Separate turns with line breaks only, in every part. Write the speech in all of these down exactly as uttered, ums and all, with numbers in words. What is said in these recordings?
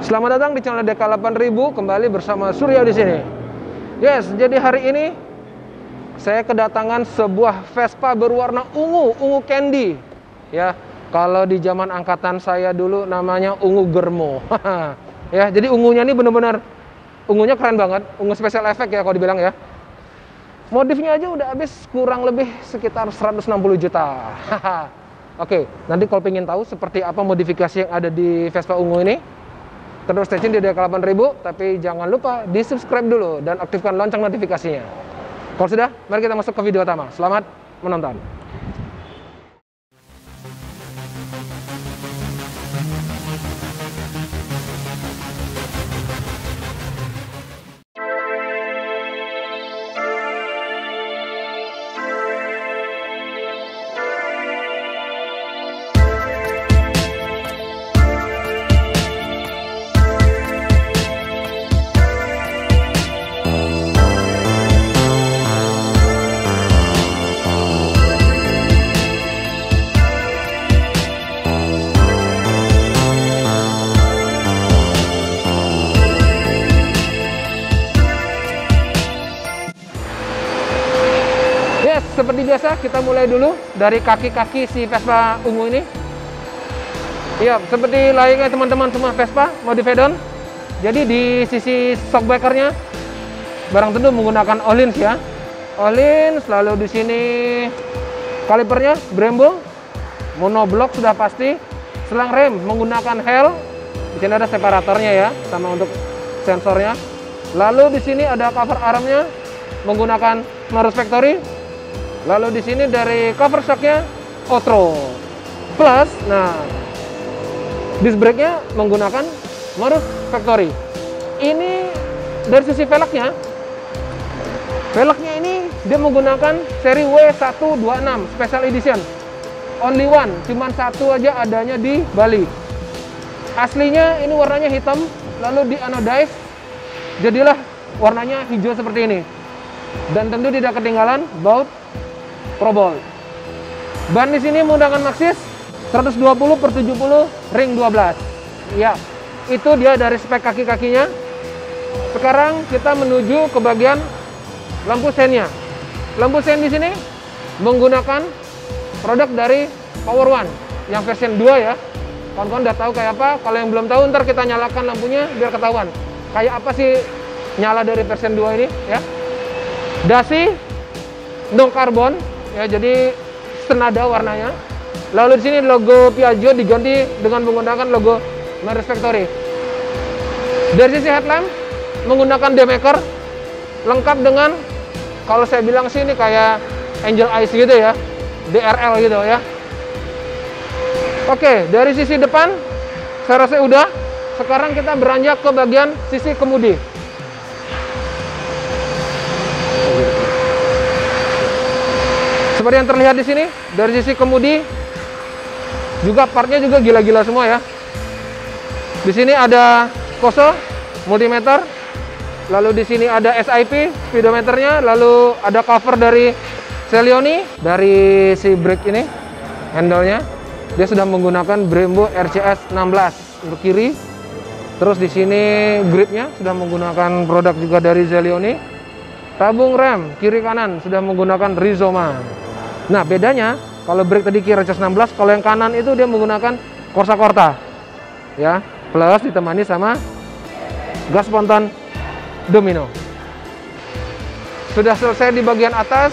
Selamat datang di channel D K delapan ribu, kembali bersama Surya di sini. Yes, jadi hari ini saya kedatangan sebuah Vespa berwarna ungu, ungu candy. Ya, kalau di zaman angkatan saya dulu namanya ungu germo. Ya, jadi ungunya ini bener-bener ungunya keren banget, ungu special effect ya kalau dibilang ya. Modifnya aja udah habis kurang lebih sekitar seratus enam puluh juta. Oke, nanti kalau pengen tahu seperti apa modifikasi yang ada di Vespa ungu ini, terus stay tune di D K delapan ribu, tapi jangan lupa di subscribe dulu dan aktifkan lonceng notifikasinya. Kalau sudah, mari kita masuk ke video utama. Selamat menonton. Seperti biasa, kita mulai dulu dari kaki-kaki si Vespa ungu ini. Iya, seperti layaknya teman-teman semua Vespa modified. Jadi di sisi shockbreakernya, barang tentu menggunakan Öhlins ya. Öhlins, lalu di sini kalipernya Brembo, monoblock sudah pasti. Selang rem menggunakan Hel. Di sini ada separatornya ya, sama untuk sensornya. Lalu di sini ada cover armnya menggunakan Marus Factory. Lalu di sini dari cover shocknya Otro plus, nah disc brake-nya menggunakan Marus Factory. Ini dari sisi velgnya, velgnya ini dia menggunakan seri W seratus dua puluh enam Special Edition, only one, cuman satu aja adanya di Bali. Aslinya ini warnanya hitam, lalu di anodize, jadilah warnanya hijau seperti ini. Dan tentu tidak ketinggalan baut Probolt. Ban di sini menggunakan Maxxis seratus dua puluh per tujuh puluh ring dua belas. Ya, itu dia dari spek kaki-kakinya. Sekarang kita menuju ke bagian lampu sennya. Lampu sen di sini menggunakan produk dari Power One yang versi dua ya. Kawan-kawan udah tahu kayak apa? Kalau yang belum tahu, ntar kita nyalakan lampunya biar ketahuan. Kayak apa sih nyala dari versi dua ini ya? Dasi non karbon. Ya, jadi senada warnanya. Lalu di sini logo Piaggio diganti dengan menggunakan logo Marus Factory. Dari sisi headlamp menggunakan D-Maker, lengkap dengan, kalau saya bilang sih ini kayak Angel Eyes gitu ya, D R L gitu ya. Oke, dari sisi depan saya rasa udah. Sekarang kita beranjak ke bagian sisi kemudi. Seperti yang terlihat di sini, dari sisi kemudi juga partnya juga gila-gila semua ya. Di sini ada Koso multimeter, lalu di sini ada S I P speedometernya, lalu ada cover dari Celioni. Dari si brake ini, handle-nya dia sudah menggunakan Brembo R C S enam belas untuk kiri. Terus di sini gripnya sudah menggunakan produk juga dari Celioni. Tabung rem kiri kanan sudah menggunakan Rizoma. Nah, bedanya kalau brake tadi kiri R C S enam belas, kalau yang kanan itu dia menggunakan Corsa Corta. Ya, plus ditemani sama gas spontan Domino. Sudah selesai di bagian atas.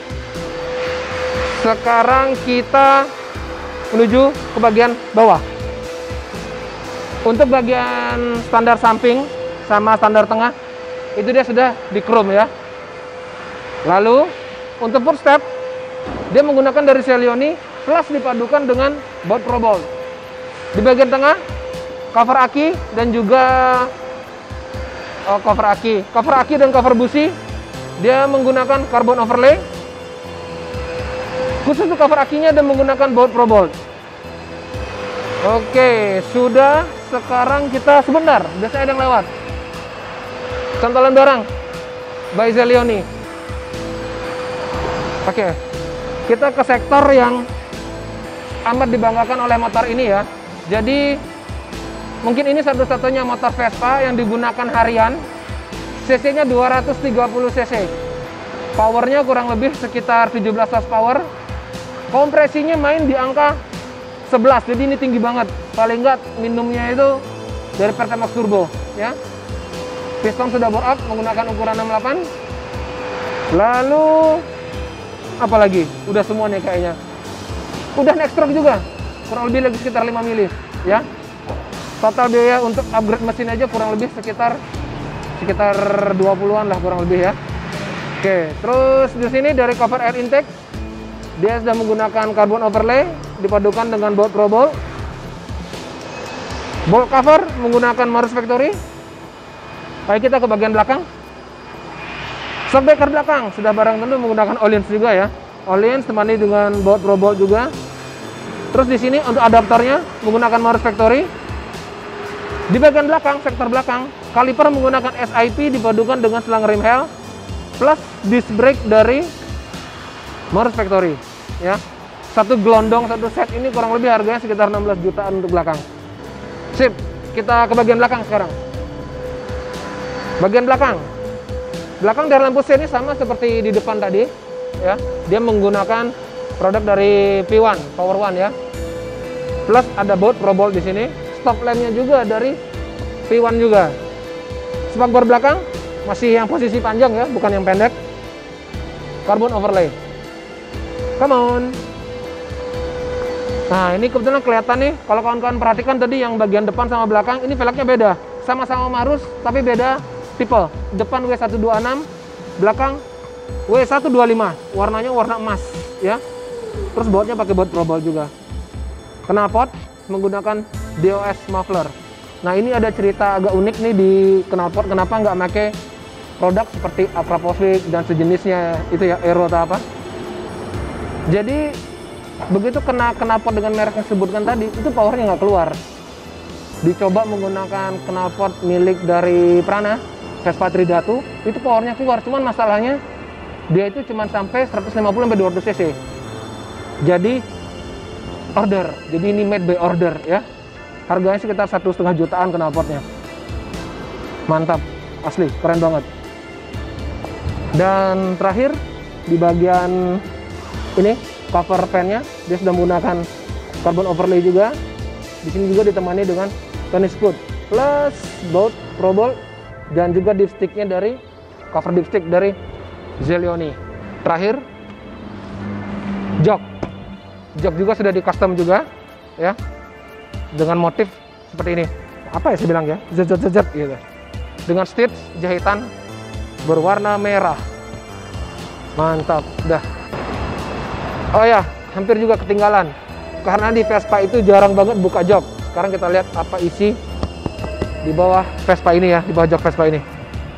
Sekarang kita menuju ke bagian bawah. Untuk bagian standar samping sama standar tengah itu dia sudah di chrome ya. Lalu untuk footstep dia menggunakan dari Celioni plus dipadukan dengan baut Probolt. Di bagian tengah cover aki dan juga oh, cover aki, cover aki dan cover busi dia menggunakan carbon overlay. Khusus untuk cover akinya dia menggunakan baut Probolt. Oke, sudah. Sekarang kita sebentar, biasa ada yang lewat. Cantolan barang by Celioni. Oke, kita ke sektor yang amat dibanggakan oleh motor ini ya. Jadi Mungkin ini satu-satunya motor Vespa yang digunakan harian. cc-nya dua ratus tiga puluh cc. Powernya kurang lebih sekitar tujuh belas horsepower. Kompresinya main di angka sebelas, jadi ini tinggi banget. Paling enggak minumnya itu dari Pertamax Turbo, ya. Piston sudah bore up menggunakan ukuran enam puluh delapan. Lalu apa lagi? Udah semua nih kayaknya. Udah next stroke juga. Kurang lebih lagi sekitar lima mili, ya. Total biaya untuk upgrade mesin aja kurang lebih sekitar sekitar dua puluhan lah kurang lebih, ya. Oke, terus di sini dari cover air intake dia sudah menggunakan carbon overlay dipadukan dengan bolt pro bolt. Bolt cover menggunakan Marus Factory. Baik, kita ke bagian belakang. Shockbreaker belakang sudah barang tentu menggunakan Öhlins juga, ya. Öhlins temani dengan bolt pro bolt juga. Terus di sini untuk adaptornya menggunakan Marus Factory. Di bagian belakang, sektor belakang, kaliper menggunakan S I P dipadukan dengan selang rim Hell plus disc brake dari Marus Factory, ya. Satu gelondong, satu set ini kurang lebih harganya sekitar enam belas jutaan untuk belakang. Sip, kita ke bagian belakang sekarang. Bagian belakang. Belakang dari lampu C ini sama seperti di depan tadi, ya. Dia menggunakan produk dari P satu, Power One, ya. Plus ada bolt pro bolt di sini. Stop lampnya juga dari P satu juga. Spakbor belakang masih yang posisi panjang, ya, bukan yang pendek. Carbon overlay. Come on. Nah, ini kebetulan kelihatan nih. Kalau kawan-kawan perhatikan tadi yang bagian depan sama belakang, ini velgnya beda. Sama-sama Marus, tapi beda tipe. Depan W seratus dua puluh enam, belakang W seratus dua puluh lima. Warnanya warna emas, ya. Terus bautnya pakai baut pro bolt juga. Knalpot menggunakan D O S muffler. Nah, ini ada cerita agak unik nih di knalpot. Kenapa nggak pakai produk seperti Aprapovic dan sejenisnya itu, ya, Aero atau apa? Jadi begitu kena knalpot dengan merek yang disebutkan tadi, itu powernya nggak keluar. Dicoba menggunakan knalpot milik dari Prana, Vespa Tridatu, itu powernya keluar. Cuman masalahnya dia itu cuma sampai seratus lima puluh sampai dua ratus cc. Jadi order, jadi ini made by order, ya. Harganya sekitar satu setengah jutaan knalpotnya. Mantap, asli, keren banget. Dan terakhir di bagian ini cover pennya dia sudah menggunakan carbon overlay juga. Di sini juga ditemani dengan tennis foot plus bolt pro bolt dan juga dipsticknya dari cover dipstick dari Zelioni. Terakhir jok, jok juga sudah di custom juga, ya, dengan motif seperti ini. Apa ya saya bilang, ya, zet zet zet gitu, dengan stitch jahitan berwarna merah. Mantap, dah. Oh ya, hampir juga ketinggalan. Karena di Vespa itu jarang banget buka jok. Sekarang kita lihat apa isi di bawah Vespa ini, ya, di bawah jok Vespa ini.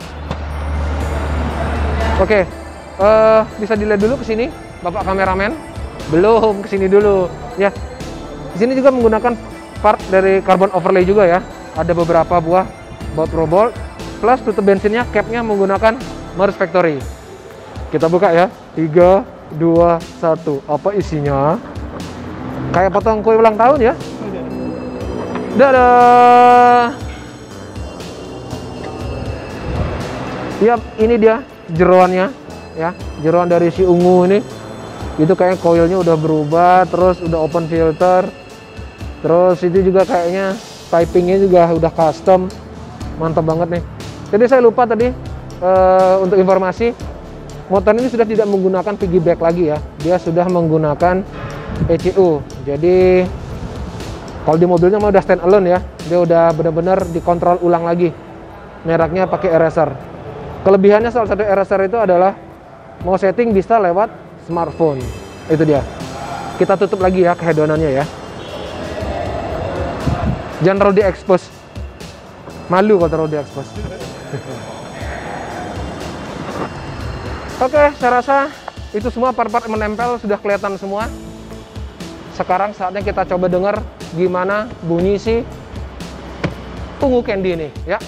Oke, uh, bisa dilihat dulu ke sini, Bapak kameramen. Belum, ke sini dulu, ya. Di sini juga menggunakan part dari carbon overlay juga, ya. Ada beberapa buah bolt pro bolt plus tutup bensinnya, capnya menggunakan Marus Factory. Kita buka, ya. tiga, dua, satu. Apa isinya? Kayak potong kue ulang tahun, ya. Dadah. Yap, ini dia jeroannya, ya. Jeroan dari si ungu ini. Itu kayaknya coilnya udah berubah, terus udah open filter. Terus itu juga kayaknya pipingnya juga udah custom. Mantap banget nih. Jadi saya lupa tadi uh, untuk informasi, motor ini sudah tidak menggunakan piggyback lagi, ya. Dia sudah menggunakan E C U. Jadi kalau di mobilnya mah udah stand alone, ya. Dia udah benar-benar dikontrol ulang lagi. Mereknya pakai eraser. Kelebihannya salah satu eraser itu adalah mau setting bisa lewat smartphone. Itu dia. Kita tutup lagi, ya, kehedonannya, ya. Jangan terlalu di-expose. Malu kalau terlalu di-expose. Oke, saya rasa itu semua part-part menempel sudah kelihatan semua. Sekarang saatnya kita coba dengar gimana bunyi si ungu candy ini, ya.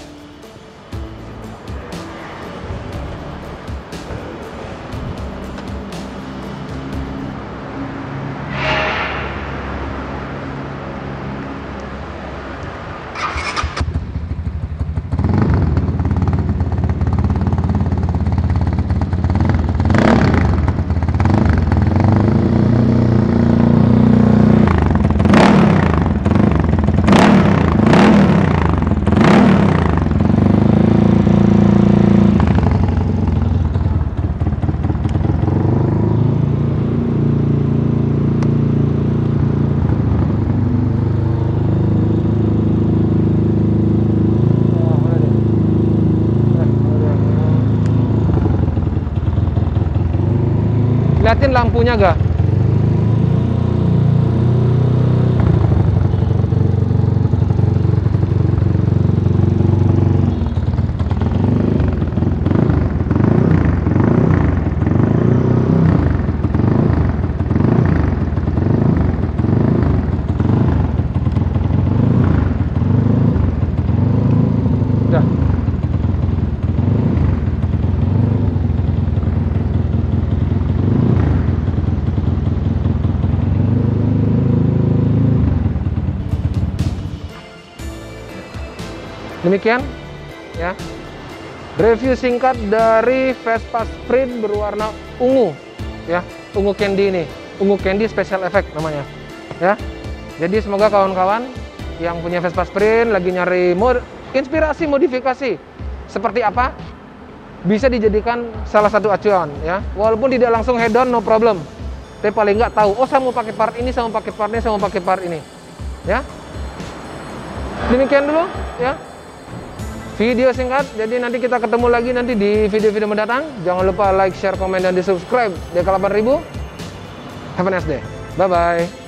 Liatin lampunya gak? Demikian ya review singkat dari Vespa Sprint berwarna ungu ya, ungu candy ini, ungu candy special effect namanya ya. Jadi semoga kawan-kawan yang punya Vespa Sprint lagi nyari mod inspirasi modifikasi seperti apa bisa dijadikan salah satu acuan ya. Walaupun tidak langsung head on no problem, tapi paling nggak tahu, oh saya mau pakai part ini, saya mau pakai part ini, saya mau pakai part ini ya. Demikian dulu ya video singkat. Jadi nanti kita ketemu lagi nanti di video-video mendatang. Jangan lupa like, share, komen, dan di subscribe D K delapan ribu. Have a nice day. Bye bye.